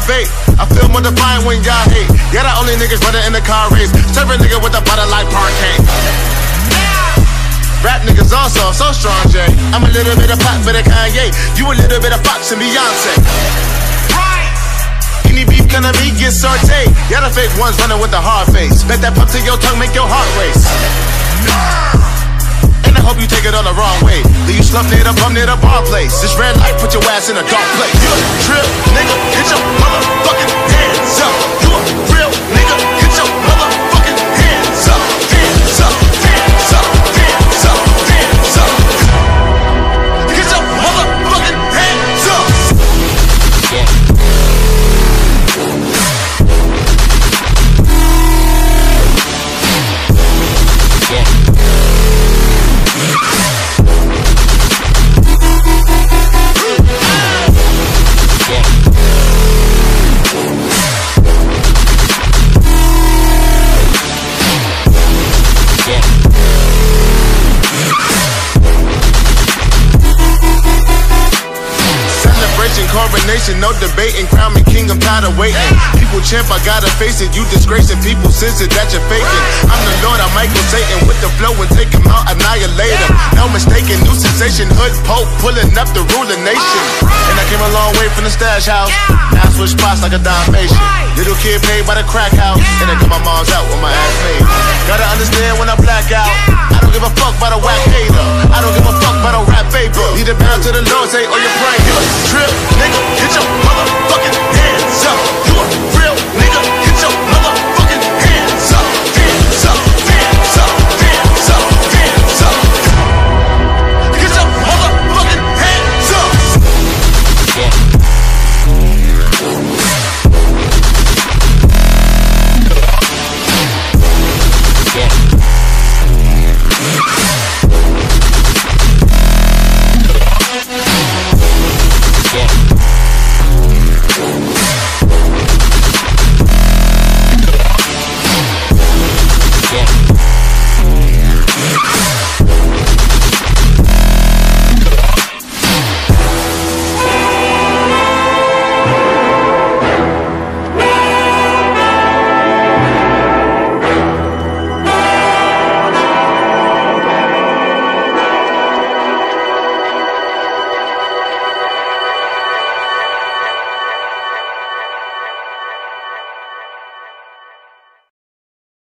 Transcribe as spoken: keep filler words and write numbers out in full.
bait. I feel more defiant when y'all hate. Yeah, the only niggas running in the car race. Serve a nigga with a butter like parquet. Rap niggas also, so strong, Jay. I'm a little bit of Pac, bit of Kanye. You a little bit of Fox and Beyonce. Any beef gonna me get sauteed. Yeah, the fake ones running with the hard face. Bet that pump to your tongue make your heart race. And I hope you take it on the wrong way. Do you slump near the bum near the bar place? This red light put your ass in a dark place. You a trip, nigga, get your motherfucking hands up. You a real nigga, get your motherfucking hands up. Hands up, hands up, hands up, hands up. Get your motherfucking hands up. Coronation, no debating, crown me king, I'm tired of waiting. People champ, I gotta face it, you disgracing people, sense it that you're faking. I'm the Lord, I'm Michael Satan, with the flow and take him out, annihilate him. No mistaken, new sensation, hood pope, pulling up the ruling nation. And I came a long way from the stash house, now I switch spots like a Dalmatian. Little kid paid by the crack house, and then cut my mom's out with my ass made. Gotta understand when I black out, I don't give a fuck about a whack hater. I don't give a fuck about a rap vapor. Need to bound to the Lord, say, oh, you're praying. You a trip, nigga, get your motherfucking hands up. You